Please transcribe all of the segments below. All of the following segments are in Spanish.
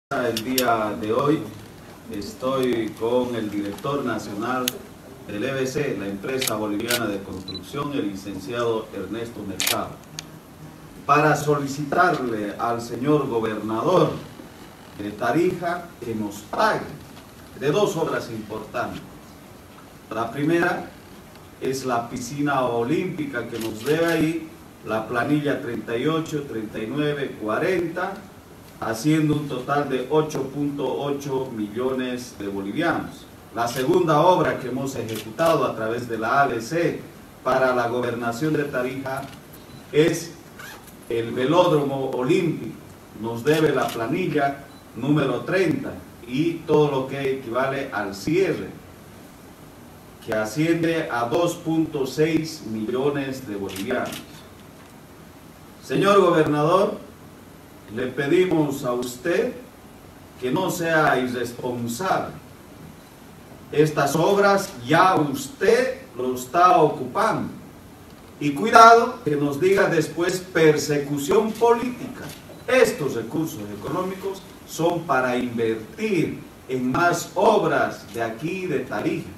El día de hoy estoy con el director nacional del EBC, la empresa boliviana de construcción, el licenciado Ernesto Mercado, para solicitarle al señor gobernador de Tarija que nos pague de dos obras importantes. La primera es la piscina olímpica que nos debe ahí la planilla 38, 39, 40, haciendo un total de 8.8 millones de bolivianos. La segunda obra que hemos ejecutado a través de la ABC para la gobernación de Tarija es el velódromo olímpico. Nos debe la planilla número 30 y todo lo que equivale al cierre, que asciende a 2.6 millones de bolivianos. Señor gobernador, le pedimos a usted que no sea irresponsable. Estas obras ya usted lo está ocupando. Y cuidado que nos diga después persecución política. Estos recursos económicos son para invertir en más obras de aquí de Tarija.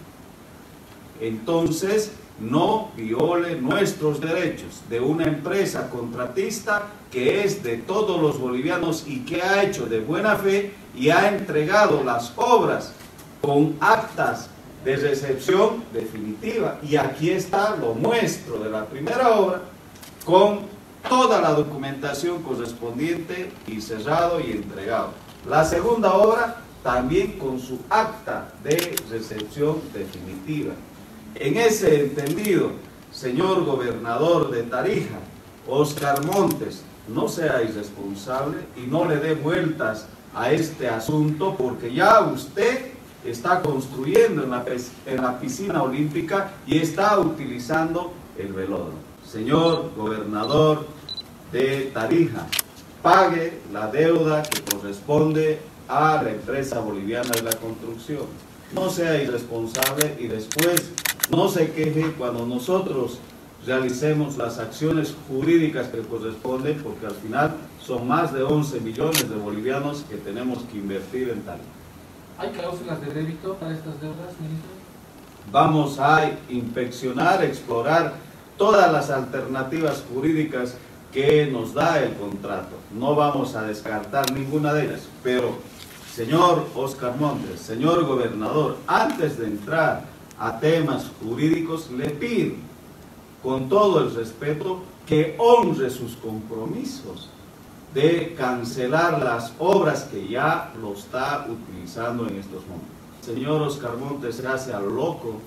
Entonces, no viole nuestros derechos de una empresa contratista que es de todos los bolivianos y que ha hecho de buena fe y ha entregado las obras con actas de recepción definitiva. Y aquí está lo nuestro de la primera obra con toda la documentación correspondiente y cerrado y entregado. La segunda obra también con su acta de recepción definitiva. En ese entendido, señor gobernador de Tarija, Oscar Montes, no sea irresponsable y no le dé vueltas a este asunto, porque ya usted está construyendo en la piscina olímpica y está utilizando el velódromo. Señor gobernador de Tarija, pague la deuda que corresponde a la empresa boliviana de la construcción. No sea irresponsable y después no se queje cuando nosotros realicemos las acciones jurídicas que corresponden, porque al final son más de 11 millones de bolivianos que tenemos que invertir en Tarija. ¿Hay cláusulas de débito para estas deudas, ministro? Vamos a inspeccionar, explorar todas las alternativas jurídicas que nos da el contrato. No vamos a descartar ninguna de ellas, pero señor Oscar Montes, señor gobernador, antes de entrar a temas jurídicos, le pido con todo el respeto que honre sus compromisos de cancelar las obras que ya lo está utilizando en estos momentos. Señor Oscar Montes se hace al loco,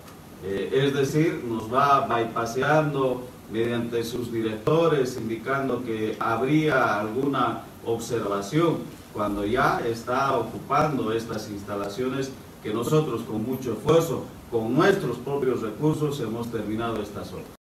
es decir, nos va bypaseando mediante sus directores, indicando que habría alguna observación, cuando ya está ocupando estas instalaciones que nosotros con mucho esfuerzo, con nuestros propios recursos, hemos terminado estas obras.